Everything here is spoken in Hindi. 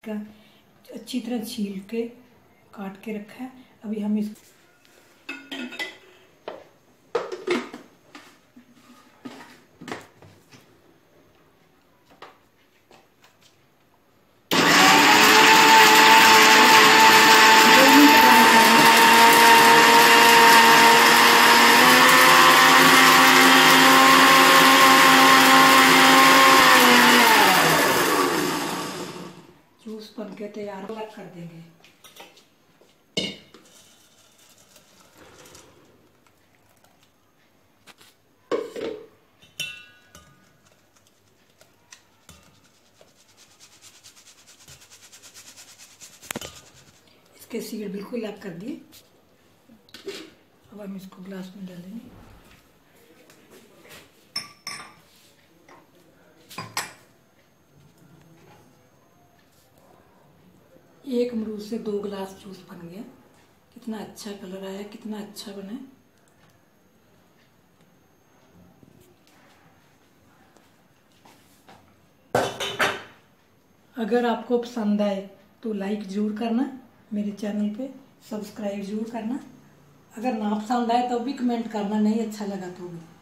का अच्छी तरह छील के काट के रखा है। अभी हम इस जूस बन के तैयार अलग कर देंगे। इसके सीड बिल्कुल अलग कर दिए। अब हम इसको ग्लास में डालेंगे। एक अमरूद से 2 गिलास जूस बन गया। कितना अच्छा कलर आया, कितना अच्छा बना। अगर आपको पसंद आए तो लाइक ज़रूर करना, मेरे चैनल पे सब्सक्राइब ज़रूर करना। अगर ना पसंद आए तो भी कमेंट करना, नहीं अच्छा लगा तो भी।